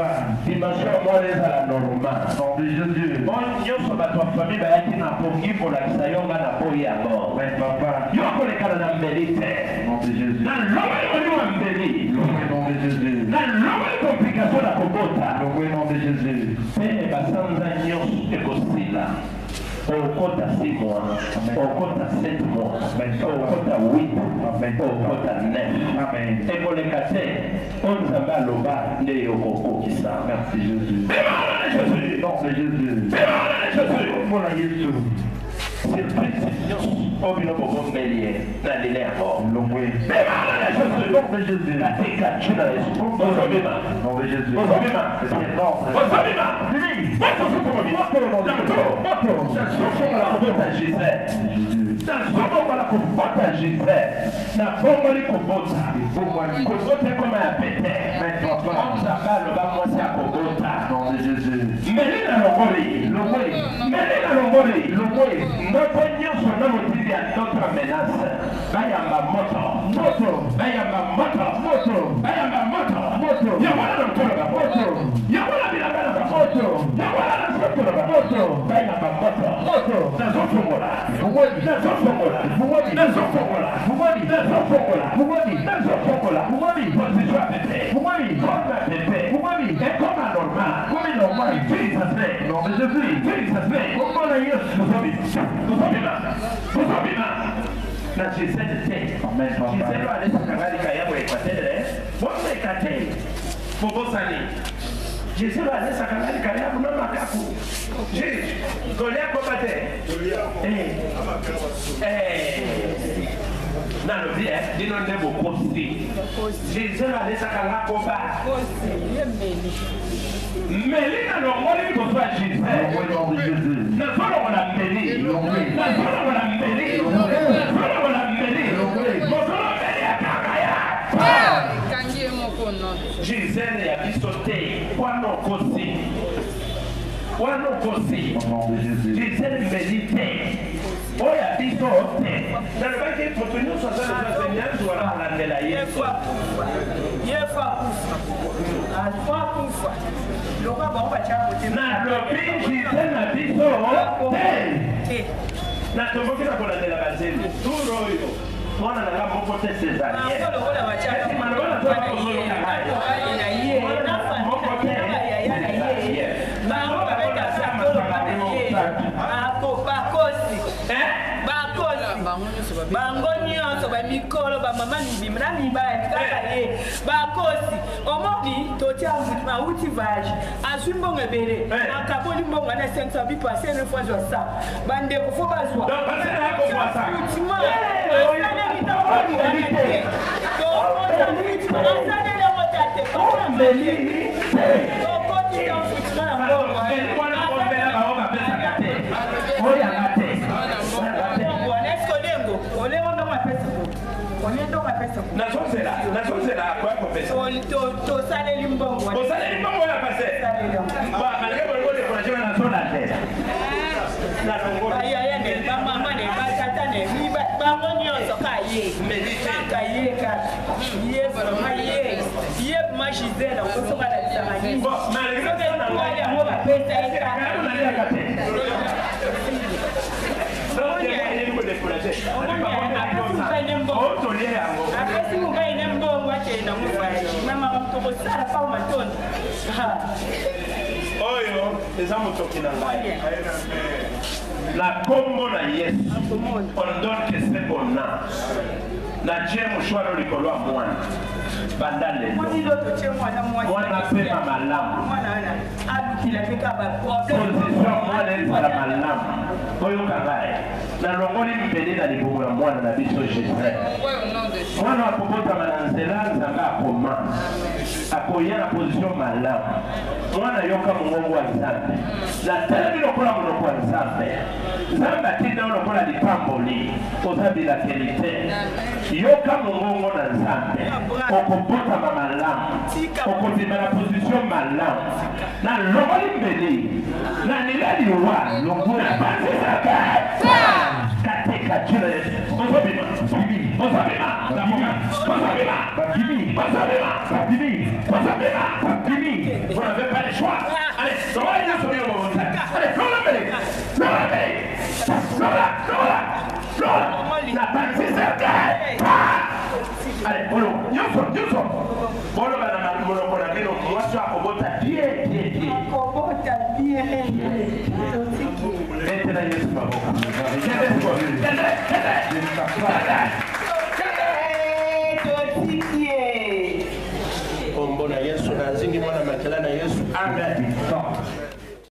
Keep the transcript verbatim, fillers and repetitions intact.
dimension moi les à la normale. Nom de Jésus. Bon, yo so ba tua famille ba yaki na pongi pour la kisayonga na boyi alors. Mais papa. Yo ko le kala na mbelite. Nom de Jésus. Na loba yo wa mbeli. Nom de Jésus. Na loba complication na kobota. Le nom de Jésus. Pene basanza nyonso ekosila. Okota six mois, okota sept mois, okota huit, okota neuf. Amen. Et pour les cassés, on s'en va loba de yokoko qui ça. Merci Jésus. Jésus. Nom de Jésus. Jésus. Voilà Jésus. Surprise, au bino bobo mbelier, na lile encore. Loué. Nom de Jésus. La tika chuna yesu. Bozobima. Nom de Jésus. Bozobima. C'est énorme. Bozobima. Bibi. Bozobima. Jésus. Nasomo la kufata Jésus. Na bongo li kubota. Kubota kama ya pete. Onza balo ba mwasi ya kubota. Nom de Jésus. Melina longoli. Longoli. Melina longoli. Longoli. Ndoto nyonso na motili ya notre menace. Bayamba moto. Moto. Bayamba moto. Moto. Bayamba moto. Moto. Yawala na mkono ba moto. Yawala bila bala ba moto. Yawala na mkono ba moto. Bayamba moto. Moto. Nazofungola. Fungoli. Nazofungola. Fungoli. Nazofungola. Fungoli. Nazofungola. Fungoli. Nazofungola. Fungoli. Position pepe. Fungoli. Forme pepe. Fungoli. Et comme normal. Comme normal. Jesus name. Nom de Jésus. Jesus name. Comment la Yesu. Kuzobima. Kuzobima. Na Gisele te. Amen. Gisele alesa kangalika yabo ekwatere. Bonne kate. Bobosani. Gisele alesa kangalika yabo na makaku. Jésus. Golia kobate. Eh. Eh. Na lo vie, dino ndebo kosi. Gisele alesa kangalika koba. Kosi, yemeli. Melina longoli kofa Gisele. Nom de Jésus. Na solo wala mbeli. Na solo wala mbeli. Na solo wala mbeli. Mokolo mbeli ya kakaya. Kangie mokono. Gisele ya biso te. Wano kosi. Wano kosi. Nom de Jésus. Gisele mbeli te. Oya biso te. Na lobaki foto nyonso aza na enseignement wala alandela Yesu. Yefa kufa. Alfa kufa. Loka ba ba cha kote. Na lobi Gisele na biso te. Na tomboki na kolandela bazeli. Turo oyo. Mwana na kama moko te Césarien. Na kolo wala bacha. Esi manola to ba kozolo na hai. Na ye. Na fa Moko te. Na ba beta sa kolo ba ye. Ako ba kosi. Eh? Ba kosi. Bango nyonso ba mikolo ba mama mibima na mibaya kaka ye. Ba kosi. Omoni toti amuti ma uti vaji. Azumbonga bere. Akaboli mbonga na cinq cents bi passer une fois ça. Bande ko fo bazwa. Donc parce que là qu'on voit ça. Ultima. Asana ni tawoni ngite. To mo ni ultima. Asana le motate. Ko mbeli. To ko ti ta ultima na mbonga. Mbeli wana ko mbela ba o ba pesa kate. Oya kate. Oleo ndo mapesa ko. Oleo ndo mapesa ko. Na sonsela, na sonsela kwa kwa pesa. To to sale limbongo. O sale limbongo ya pase. Ba malike bolo de kuna na sola tena. Na longo. Aya ya ne ba mama ne ba tata ne ni ba ba monyo so ka ye. Medite ka ye ka. Ye ba ma ye. Ye ma Gisele ko so ka da tsamani. Bon, malike bolo na ngwa ya mo ba pesa eka. Na ya kate. Donc il y a une décollage. Oh, tolier yango. Akasi mugai ne mbongo wache na mufai. Mama mtoko sala pa matoni. Oyo, eza motoki na ngai. La kombo na Yesu. On donne que c'est bon na. Na Dieu mshwaro likolo ya mwana. Bandale. Mwana pema malamu. Mwana abikila peka ba problem. Position mwana ezala malamu. Oyo kangaye. Na longoli mbele na libumu ya mwana na biso Jésus. Mwana akobota mananzela nzanga akoma. Akoya na position malamu. Mwana yoka mungongo wa Nzambe. Na tele lokola monoko wa Nzambe. Nzambe atinda lokola lipamboli. Ozabila kelite. Yoka mungongo na Nzambe. Okobota malamu. Okozima na position malamu. Na longoli mbele. Na nilali wa longola bazaka. Katika jina Yesu. Ozabima. Bibi. Ozabima. Ozabima. Ozabima. Bibi. Ozabima. Bibi. Ozabima. Bibi. Kombo na Yesu na zingi mwana makela na Yesu. Amen.